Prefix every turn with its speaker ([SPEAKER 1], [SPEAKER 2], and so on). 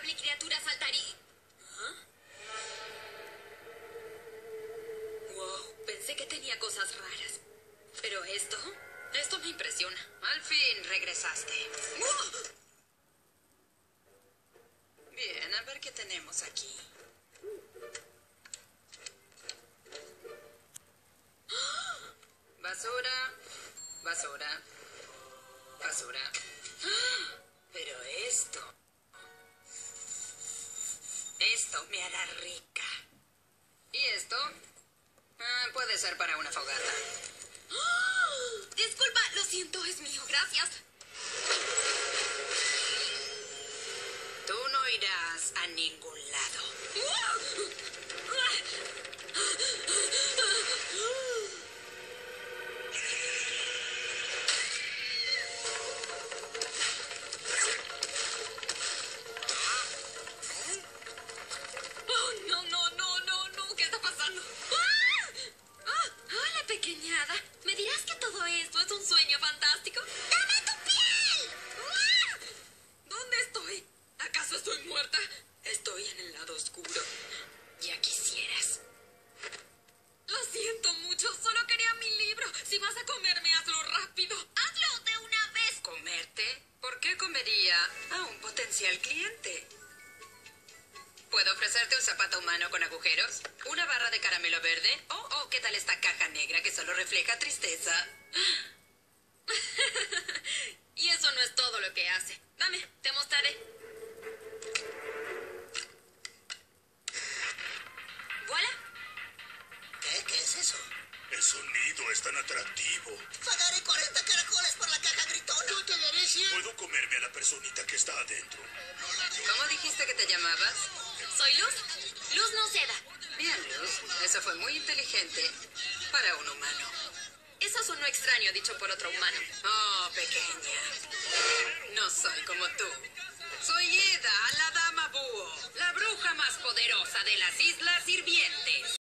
[SPEAKER 1] mi criatura saltaría. ¿Ah? Wow, pensé que tenía cosas raras. Pero esto me impresiona.
[SPEAKER 2] Al fin regresaste. Bien, a ver qué tenemos aquí. Basura, basura, basura. Pero esto me hará rica. ¿Y esto? Puede ser para una fogata.
[SPEAKER 1] Disculpa, lo siento, es mío, gracias.
[SPEAKER 2] Tú no irás a ningún lado.
[SPEAKER 1] Oh, no, ¿qué está pasando? Hola, pequeñada. ¿Me dirás que todo esto es un sueño fantástico? ¡Dame tu piel! ¿Dónde estoy? ¿Acaso estoy muerta? Estoy en el lado oscuro.
[SPEAKER 2] Ya quisieras.
[SPEAKER 1] Lo siento mucho, solo quería mi libro. Si vas a comerme, hazlo rápido. ¡Hazlo de una vez!
[SPEAKER 2] ¿Comerte? ¿Por qué comería a un potencial cliente? ¿Puedo ofrecerte un zapato humano con agujeros? ¿Una barra de caramelo verde? ¿O qué tal esta caja negra que solo refleja tristeza?
[SPEAKER 1] Y eso no es todo lo que hace. Dame, te mostraré. ¿Voilà?
[SPEAKER 3] ¿Qué es eso?
[SPEAKER 4] El sonido es tan atractivo.
[SPEAKER 3] Pagaré 40 caracoles por la caja gritona. Yo te daré 100.
[SPEAKER 4] Puedo comerme a la personita que está adentro.
[SPEAKER 2] ¿Cómo dijiste que te llamabas?
[SPEAKER 1] Soy Luz. Luz Noceda.
[SPEAKER 2] Bien, Luz. Eso fue muy inteligente para un humano.
[SPEAKER 1] Eso sonó extraño dicho por otro humano.
[SPEAKER 2] Oh, pequeña. No soy como tú. Soy Eda, la dama búho, la bruja más poderosa de las Islas Hirvientes.